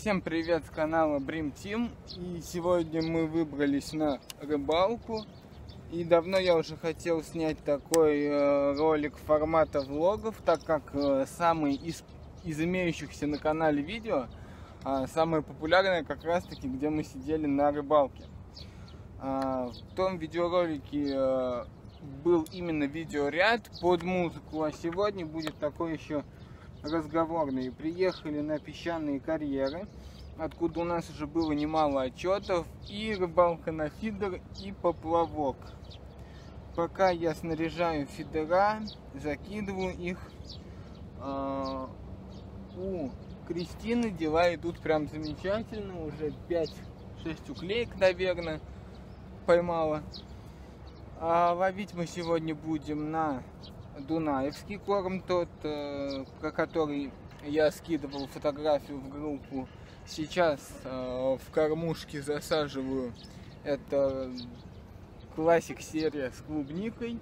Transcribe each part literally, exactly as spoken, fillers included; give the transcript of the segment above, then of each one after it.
Всем привет с канала Bream Team. И сегодня мы выбрались на рыбалку. И давно я уже хотел снять такой э, ролик формата влогов, так как э, самый из, из имеющихся на канале видео, э, самое популярное как раз таки, где мы сидели на рыбалке. Э, в том видеоролике э, был именно видеоряд под музыку, а сегодня будет такой еще разговорные. Приехали на песчаные карьеры, откуда у нас уже было немало отчетов, и рыбалка на фидер и поплавок. Пока я снаряжаю фидера, закидываю их, э, у Кристины дела идут прям замечательно, уже пять-шесть уклеек, наверное, поймала. А ловить мы сегодня будем на дунаевский корм, тот, э, про который я скидывал фотографию в группу. Сейчас э, в кормушке засаживаю. Это классик серия с клубникой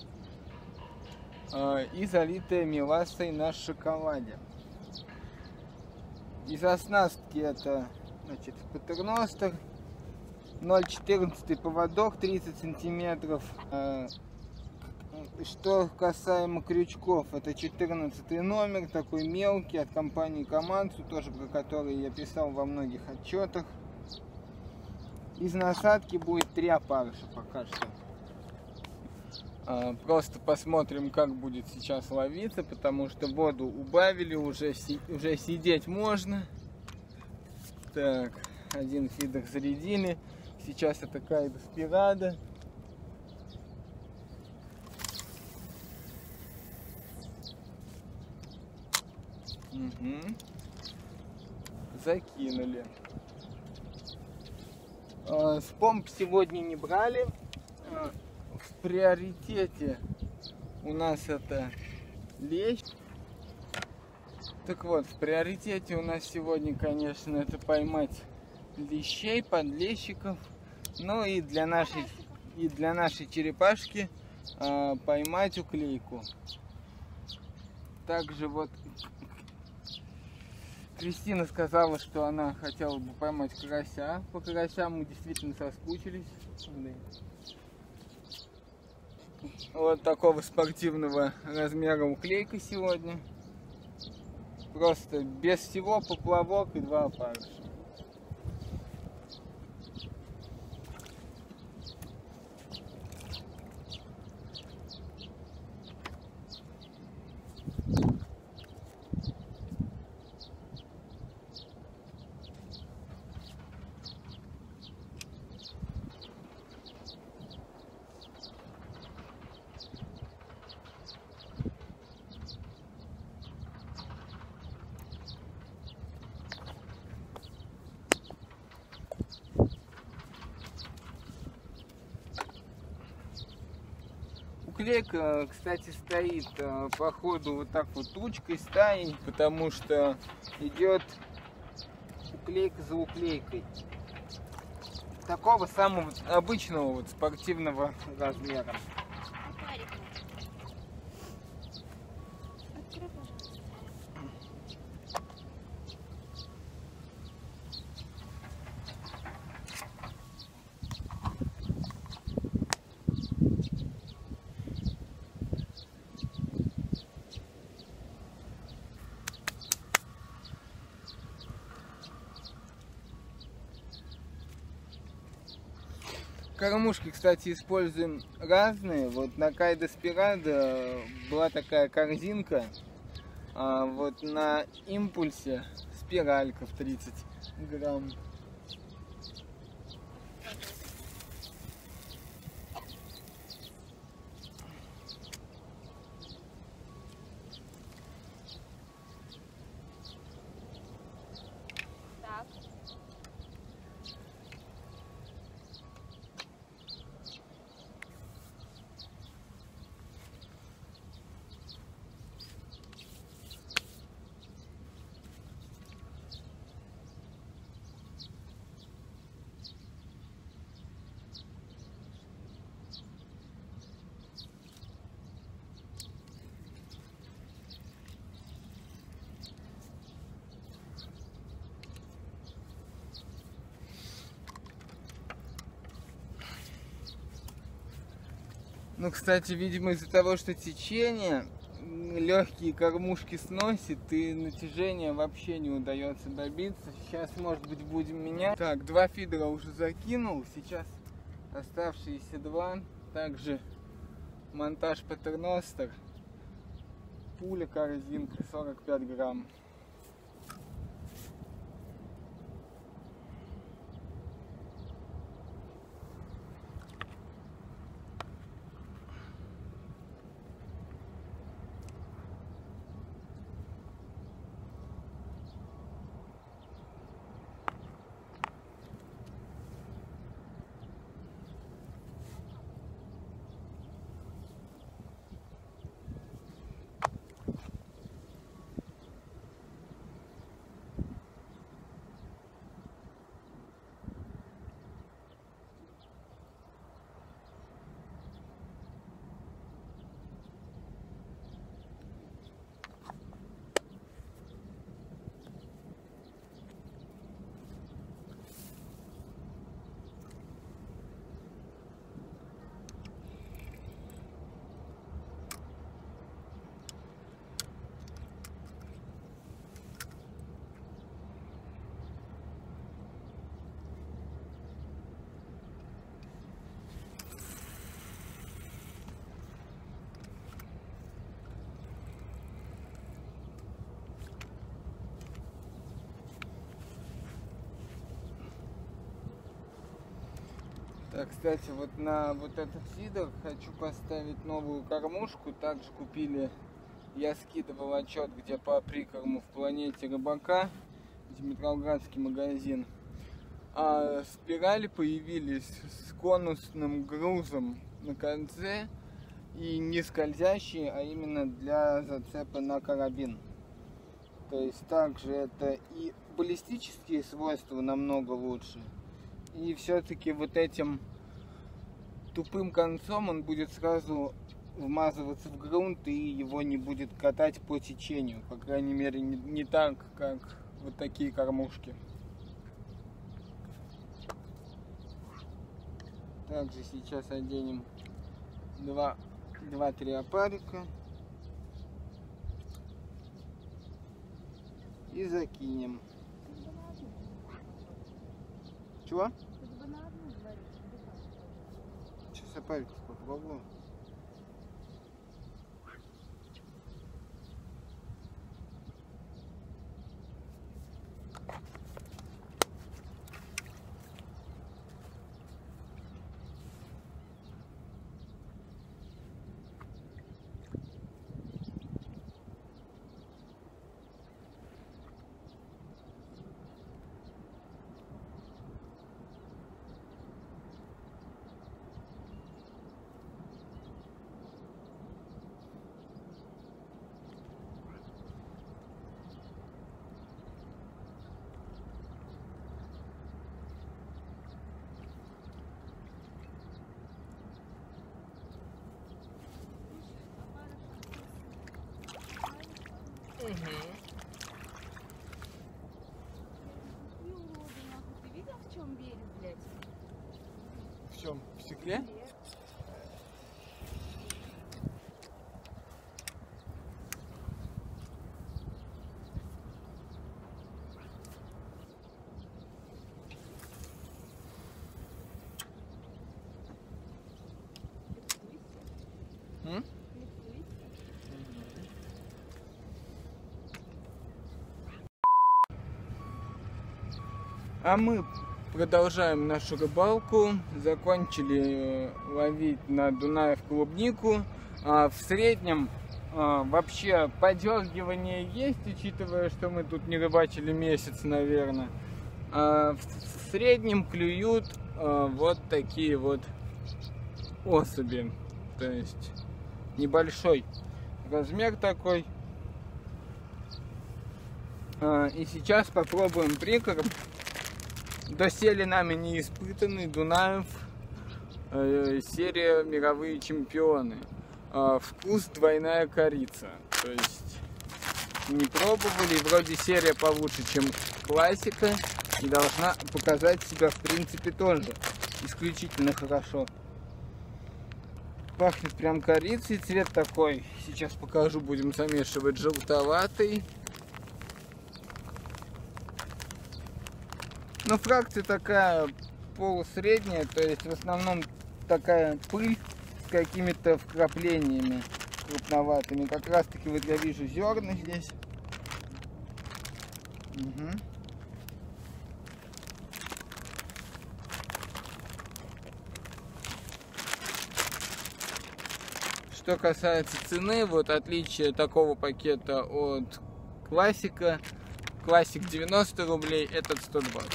э, и залитая мелассой на шоколаде. Из оснастки это, значит, патерностер, ноль четырнадцать поводок, тридцать сантиметров. Э, Что касаемо крючков, это четырнадцатый номер, такой мелкий, от компании Команцу, тоже про который я писал во многих отчетах. Из насадки будет три опарыша пока что. А, просто посмотрим, как будет сейчас ловиться, потому что воду убавили, уже, си уже сидеть можно. Так, один фидер зарядили. Сейчас это Кайдоспирада. Угу. Закинули. С помп сегодня не брали. В приоритете у нас это лещ. Так вот, в приоритете у нас сегодня, конечно, это поймать лещей, подлещиков. Ну и для нашей, и для нашей черепашки поймать уклейку. Также вот Кристина сказала, что она хотела бы поймать карася. По карасям мы действительно соскучились. Вот такого спортивного размера уклейка сегодня. Просто без всего поплавок и два опарыша. Уклейка, кстати, стоит по ходу вот так вот тучкой, стаей, потому что идет уклейка за уклейкой. Такого самого обычного вот спортивного размера. Кормушки, кстати, используем разные. Вот на Кайдоспирада была такая корзинка, а вот на Импульсе спиралька в тридцать грамм. Ну, кстати, видимо, из-за того, что течение, легкие кормушки сносит, и натяжения вообще не удается добиться. Сейчас, может быть, будем менять. Так, два фидера уже закинул. Сейчас оставшиеся два. Также монтаж патерностер. Пуля, корзинка, сорок пять грамм. Так, кстати, вот на вот этот фидер хочу поставить новую кормушку. Также купили, я скидывал отчет, где по прикорму в Планете Рыбака, Димитровградский магазин. А спирали появились с конусным грузом на конце и не скользящие, а именно для зацепа на карабин. То есть также это и баллистические свойства намного лучше. И все-таки вот этим тупым концом он будет сразу вмазываться в грунт и его не будет катать по течению. По крайней мере, не, не так, как вот такие кормушки. Также сейчас оденем два-три опарика и закинем. Чего? Сейчас опарик попробую. Угу. И уроды, нахуй. Ты видел, в чем берег, блядь? В чем? В стекле? М? А мы продолжаем нашу рыбалку. Закончили ловить на Дунаев клубнику. А в среднем а, вообще подергивание есть, учитывая, что мы тут не рыбачили месяц, наверное. А в, в среднем клюют а, вот такие вот особи. То есть небольшой размер такой. А, и сейчас попробуем прикорм. Доселе нами не испытанный Дунаев, э, серия «Мировые чемпионы». Э, вкус двойная корица. То есть не пробовали, вроде серия получше, чем классика. И должна показать себя в принципе тоже исключительно хорошо. Пахнет прям корицей, цвет такой, сейчас покажу, будем замешивать, желтоватый. Но фракция такая полусредняя, то есть в основном такая пыль с какими-то вкраплениями крупноватыми. Как раз таки вот я вижу зерна здесь. Угу. Что касается цены, вот отличие такого пакета от классика. Классик девяносто рублей, этот сто двадцать.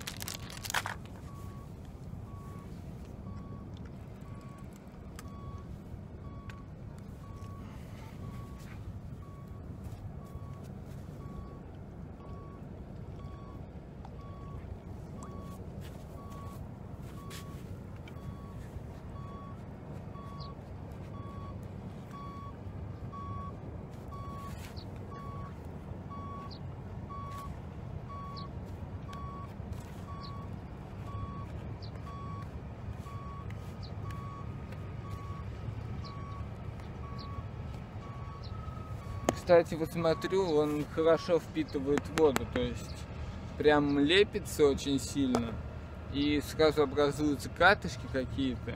Кстати, вот смотрю, он хорошо впитывает воду, то есть прям лепится очень сильно и сразу образуются катышки какие-то.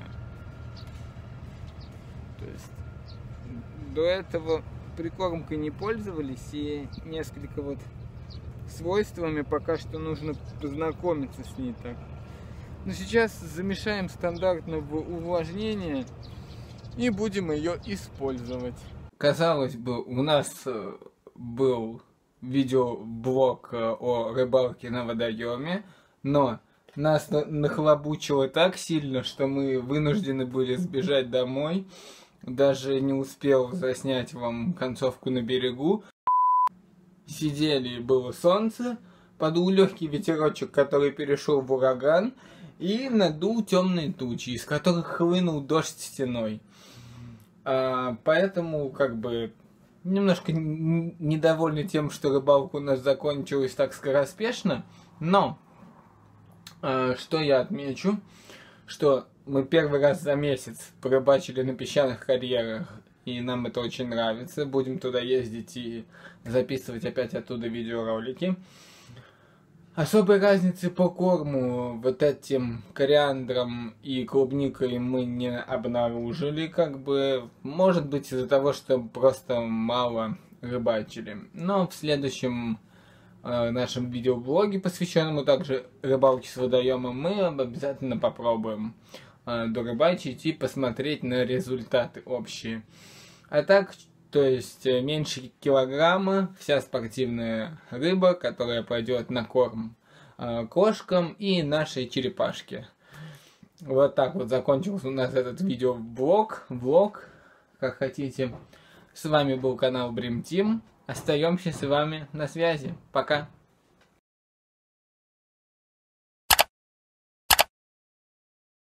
То есть до этого прикормкой не пользовались, и несколько вот свойствами пока что нужно познакомиться с ней так. Но сейчас замешаем стандартно в увлажнение и будем ее использовать. Казалось бы, у нас был видеоблог о рыбалке на водоеме, но нас нахлобучило так сильно, что мы вынуждены были сбежать домой. Даже не успел заснять вам концовку на берегу. Сидели, было солнце, подул легкий ветерочек, который перешел в ураган, и надул темные тучи, из которых хлынул дождь стеной. А, поэтому, как бы, немножко недовольны тем, что рыбалка у нас закончилась так скороспешно. Но, а, что я отмечу, что мы первый раз за месяц порыбачили на песчаных карьерах, и нам это очень нравится. Будем туда ездить и записывать опять оттуда видеоролики. Особой разницы по корму вот этим кориандром и клубникой мы не обнаружили, как бы, может быть, из-за того, что просто мало рыбачили. Но в следующем э, нашем видеоблоге, посвященному также рыбалке с водоемом, мы обязательно попробуем э, дорыбачить и посмотреть на результаты общие. А так, то есть меньше килограмма, вся спортивная рыба, которая пойдет на корм э, кошкам и нашей черепашке. Вот так вот закончился у нас этот видеоблог, влог, как хотите. С вами был канал Бримтим. Остаемся с вами на связи. Пока.